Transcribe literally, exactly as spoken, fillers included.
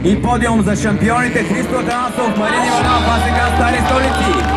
Il podium za šampionite Hristo Atanasov, Marin Ivanov, Vasenka Stari Stolici.